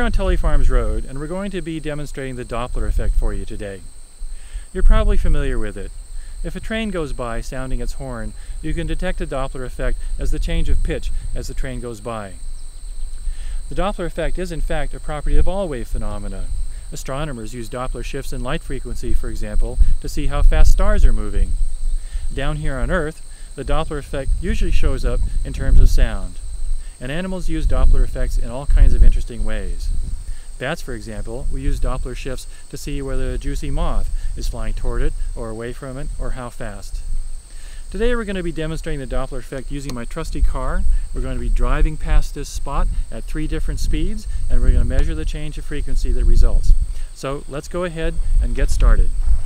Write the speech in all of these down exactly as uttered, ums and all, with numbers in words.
here on Tully Farms Road, and we're going to be demonstrating the Doppler effect for you today. You're probably familiar with it. If a train goes by sounding its horn, you can detect the Doppler effect as the change of pitch as the train goes by. The Doppler effect is in fact a property of all wave phenomena. Astronomers use Doppler shifts in light frequency, for example, to see how fast stars are moving. Down here on Earth, the Doppler effect usually shows up in terms of sound. And animals use Doppler effects in all kinds of interesting ways. Bats, for example, will use Doppler shifts to see whether a juicy moth is flying toward it or away from it, or how fast. Today we're going to be demonstrating the Doppler effect using my trusty car. We're going to be driving past this spot at three different speeds, and we're going to measure the change of frequency that results. So let's go ahead and get started.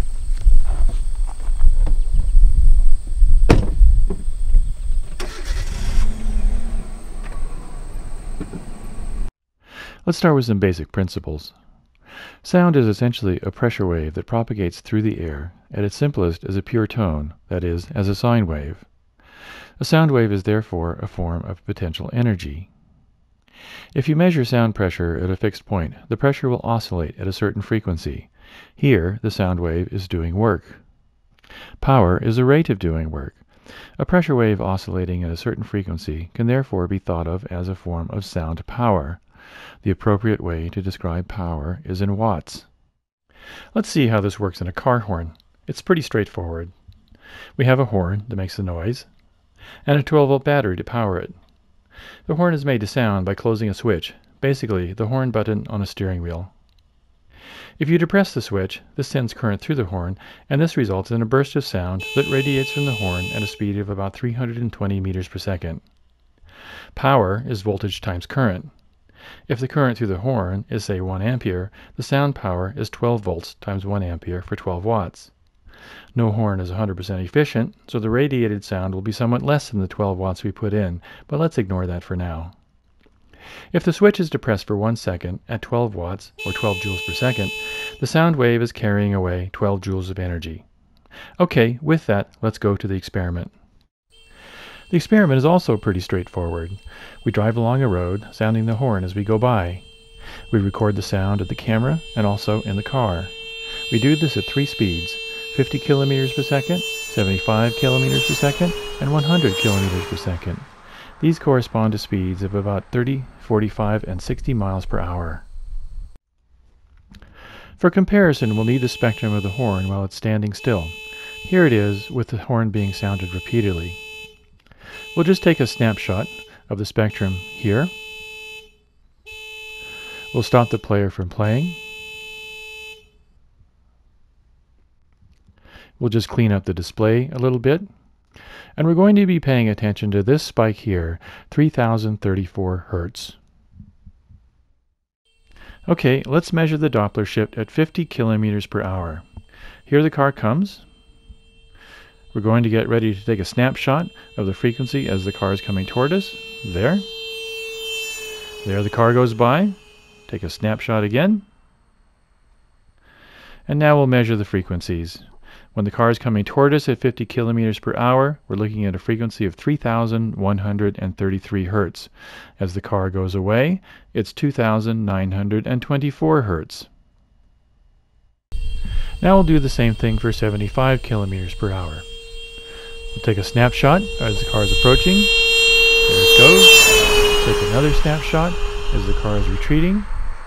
Let's start with some basic principles. Sound is essentially a pressure wave that propagates through the air at its simplest as a pure tone, that is, as a sine wave. A sound wave is therefore a form of potential energy. If you measure sound pressure at a fixed point, the pressure will oscillate at a certain frequency. Here, the sound wave is doing work. Power is the rate of doing work. A pressure wave oscillating at a certain frequency can therefore be thought of as a form of sound power. The appropriate way to describe power is in watts. Let's see how this works in a car horn. It's pretty straightforward. We have a horn that makes the noise, and a twelve volt battery to power it. The horn is made to sound by closing a switch, basically the horn button on a steering wheel. If you depress the switch, this sends current through the horn, and this results in a burst of sound that radiates from the horn at a speed of about three hundred twenty meters per second. Power is voltage times current. If the current through the horn is, say, one ampere, the sound power is twelve volts times one ampere for twelve watts. No horn is one hundred percent efficient, so the radiated sound will be somewhat less than the twelve watts we put in, but let's ignore that for now. If the switch is depressed for one second at twelve watts, or twelve joules per second, the sound wave is carrying away twelve joules of energy. Okay, with that, let's go to the experiment. The experiment is also pretty straightforward. We drive along a road, sounding the horn as we go by. We record the sound at the camera and also in the car. We do this at three speeds, fifty kilometers per second, seventy-five kilometers per second, and one hundred kilometers per second. These correspond to speeds of about thirty, forty-five, and sixty miles per hour. For comparison, we'll need the spectrum of the horn while it's standing still. Here it is with the horn being sounded repeatedly. We'll just take a snapshot of the spectrum here. We'll stop the player from playing. We'll just clean up the display a little bit. And we're going to be paying attention to this spike here, three thousand thirty-four hertz. Okay, let's measure the Doppler shift at fifty kilometers per hour. Here the car comes. We're going to get ready to take a snapshot of the frequency as the car is coming toward us. There. There the car goes by. Take a snapshot again. And now we'll measure the frequencies. When the car is coming toward us at fifty kilometers per hour, we're looking at a frequency of three thousand one hundred thirty-three hertz. As the car goes away, it's two thousand nine hundred twenty-four hertz. Now we'll do the same thing for seventy-five kilometers per hour. We'll take a snapshot as the car is approaching. There it goes. Take another snapshot as the car is retreating.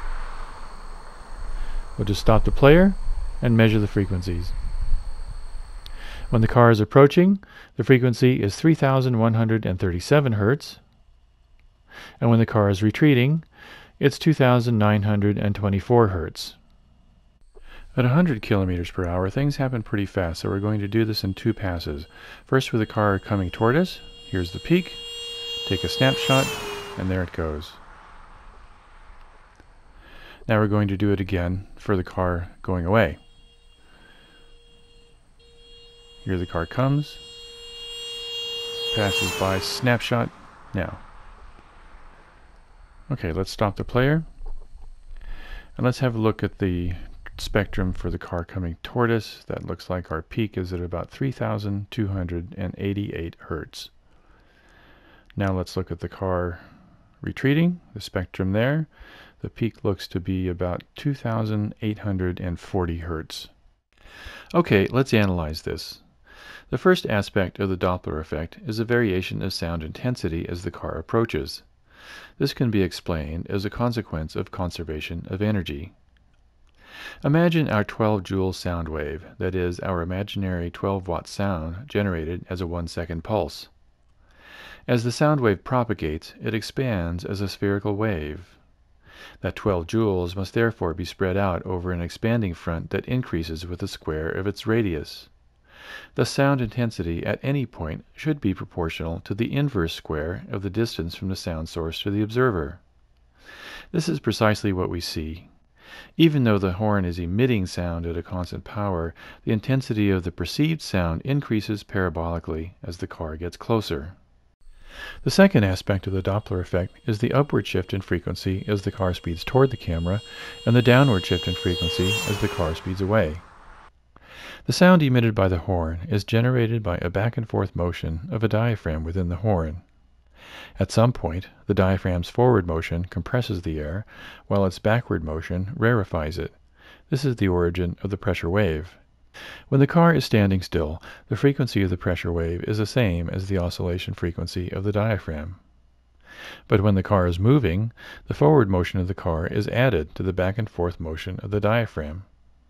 We'll just stop the player and measure the frequencies. When the car is approaching, the frequency is three thousand one hundred thirty-seven hertz. And when the car is retreating, it's two thousand nine hundred twenty-four hertz. At one hundred kilometers per hour, things happen pretty fast, so we're going to do this in two passes. First with the car coming toward us. Here's the peak. Take a snapshot, and there it goes. Now we're going to do it again for the car going away. Here the car comes, passes by, snapshot, now. Okay, let's stop the player, and let's have a look at the spectrum for the car coming toward us. That looks like our peak is at about three thousand two hundred eighty-eight hertz. Now let's look at the car retreating, the spectrum there. The peak looks to be about two thousand eight hundred forty hertz. Okay, let's analyze this. The first aspect of the Doppler effect is a variation of sound intensity as the car approaches. This can be explained as a consequence of conservation of energy. Imagine our twelve joule sound wave, that is, our imaginary twelve watt sound generated as a one second pulse. As the sound wave propagates, it expands as a spherical wave. That twelve joules must therefore be spread out over an expanding front that increases with the square of its radius. The sound intensity at any point should be proportional to the inverse square of the distance from the sound source to the observer. This is precisely what we see. Even though the horn is emitting sound at a constant power, the intensity of the perceived sound increases parabolically as the car gets closer. The second aspect of the Doppler effect is the upward shift in frequency as the car speeds toward the camera, and the downward shift in frequency as the car speeds away. The sound emitted by the horn is generated by a back and forth motion of a diaphragm within the horn. At some point, the diaphragm's forward motion compresses the air, while its backward motion rarefies it. This is the origin of the pressure wave. When the car is standing still, the frequency of the pressure wave is the same as the oscillation frequency of the diaphragm. But when the car is moving, the forward motion of the car is added to the back and forth motion of the diaphragm.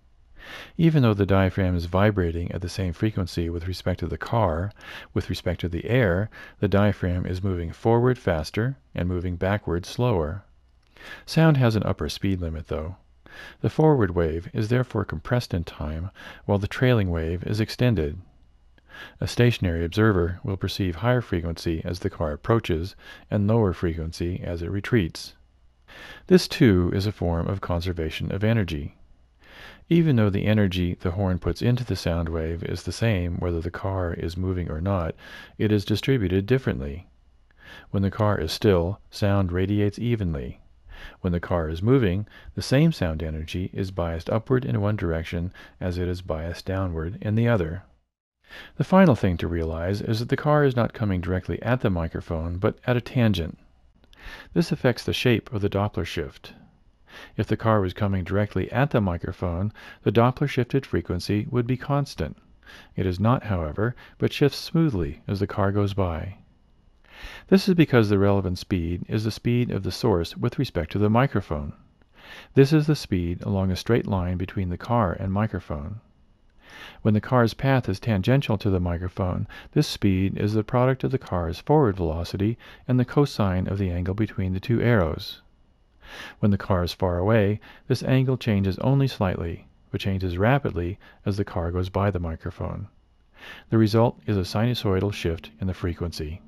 Even though the diaphragm is vibrating at the same frequency with respect to the car, with respect to the air, the diaphragm is moving forward faster and moving backward slower. Sound has an upper speed limit, though. The forward wave is therefore compressed in time, while the trailing wave is extended. A stationary observer will perceive higher frequency as the car approaches and lower frequency as it retreats. This, too, is a form of conservation of energy. Even though the energy the horn puts into the sound wave is the same whether the car is moving or not, it is distributed differently. When the car is still, sound radiates evenly. When the car is moving, the same sound energy is biased upward in one direction as it is biased downward in the other. The final thing to realize is that the car is not coming directly at the microphone, but at a tangent. This affects the shape of the Doppler shift. If the car was coming directly at the microphone, the Doppler shifted frequency would be constant. It is not, however, but shifts smoothly as the car goes by. This is because the relevant speed is the speed of the source with respect to the microphone. This is the speed along a straight line between the car and microphone. When the car's path is tangential to the microphone, this speed is the product of the car's forward velocity and the cosine of the angle between the two arrows. When the car is far away, this angle changes only slightly, but changes rapidly as the car goes by the microphone. The result is a sinusoidal shift in the frequency.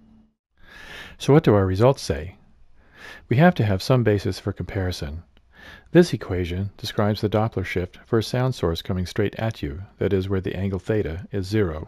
So what do our results say? We have to have some basis for comparison. This equation describes the Doppler shift for a sound source coming straight at you, that is, where the angle theta is zero.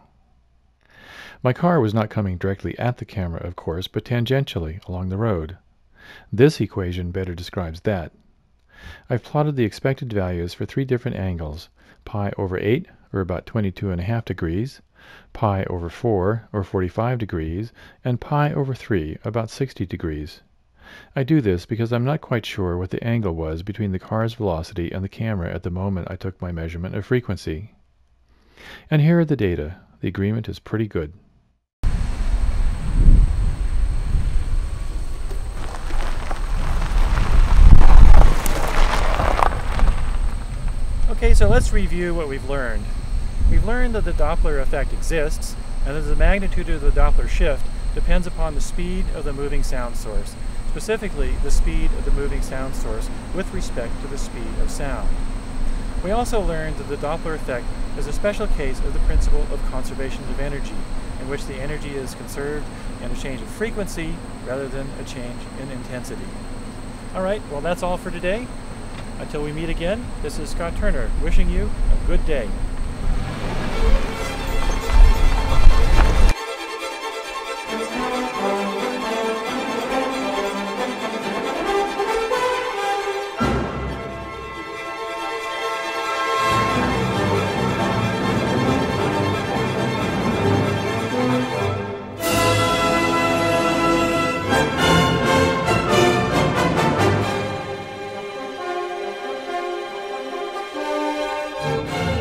My car was not coming directly at the camera, of course, but tangentially along the road. This equation better describes that. I've plotted the expected values for three different angles: pi over eight, or about twenty-two and a half degrees, pi over four, or forty-five degrees, and pi over three, about sixty degrees. I do this because I'm not quite sure what the angle was between the car's velocity and the camera at the moment I took my measurement of frequency. And here are the data. The agreement is pretty good. Okay, so let's review what we've learned. We've learned that the Doppler effect exists, and that the magnitude of the Doppler shift depends upon the speed of the moving sound source, specifically the speed of the moving sound source with respect to the speed of sound. We also learned that the Doppler effect is a special case of the principle of conservation of energy, in which the energy is conserved in a change of frequency rather than a change in intensity. Alright, well that's all for today. Until we meet again, this is Scott Turner wishing you a good day. you.